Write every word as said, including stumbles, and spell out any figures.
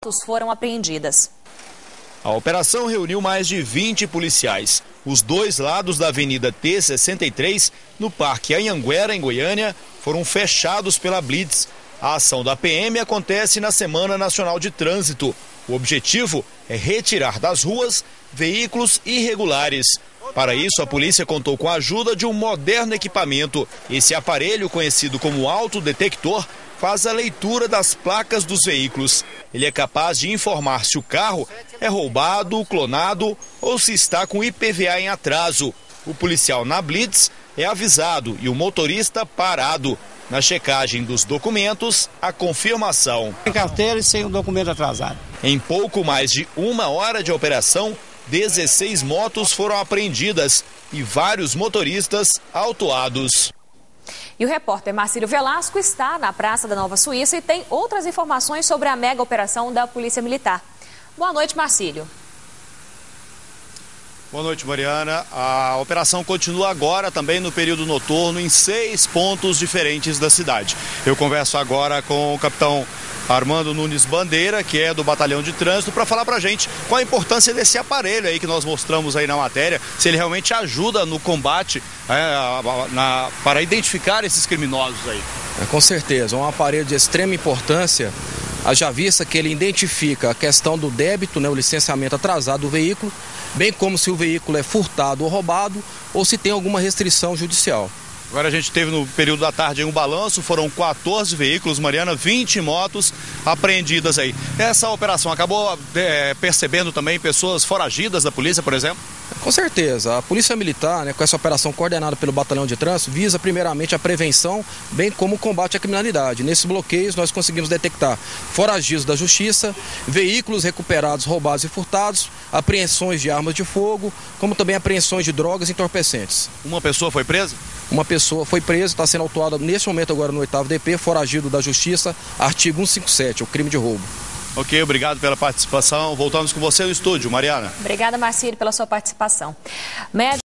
motos foram apreendidas. A operação reuniu mais de vinte policiais. Os dois lados da Avenida T sessenta e três, no Parque Anhanguera, em Goiânia, foram fechados pela Blitz. A ação da P M acontece na Semana Nacional de Trânsito. O objetivo é retirar das ruas veículos irregulares. Para isso, a polícia contou com a ajuda de um moderno equipamento. Esse aparelho, conhecido como autodetector, faz a leitura das placas dos veículos. Ele é capaz de informar se o carro é roubado, clonado ou se está com I P V A em atraso. O policial na Blitz é avisado e o motorista parado. Na checagem dos documentos, a confirmação. Sem carteira e sem o documento atrasado. Em pouco mais de uma hora de operação, dezesseis motos foram apreendidas e vários motoristas autuados. E o repórter Marcílio Velasco está na Praça da Nova Suíça e tem outras informações sobre a mega operação da Polícia Militar. Boa noite, Marcílio. Boa noite, Mariana. A operação continua agora também no período noturno em seis pontos diferentes da cidade. Eu converso agora com o capitão Armando Nunes Bandeira, que é do Batalhão de Trânsito, para falar pra gente qual a importância desse aparelho aí que nós mostramos aí na matéria, se ele realmente ajuda no combate é, na, para identificar esses criminosos aí. É, com certeza, é um aparelho de extrema importância, haja vista que ele identifica a questão do débito, né, o licenciamento atrasado do veículo, bem como se o veículo é furtado ou roubado ou se tem alguma restrição judicial. Agora a gente teve no período da tarde um balanço, foram quatorze veículos, Mariana, vinte motos apreendidas aí. Essa operação acabou é, percebendo também pessoas foragidas da polícia, por exemplo? Com certeza. A Polícia Militar, né, com essa operação coordenada pelo Batalhão de Trânsito, visa primeiramente a prevenção, bem como o combate à criminalidade. Nesses bloqueios nós conseguimos detectar foragidos da Justiça, veículos recuperados, roubados e furtados, apreensões de armas de fogo, como também apreensões de drogas e entorpecentes. Uma pessoa foi presa? Uma pessoa foi presa, está sendo autuada neste momento agora no oitavo D P, foragido da Justiça, artigo cento e cinquenta e sete, o crime de roubo. Ok, obrigado pela participação. Voltamos com você no estúdio, Mariana. Obrigada, Marcílio, pela sua participação. Médico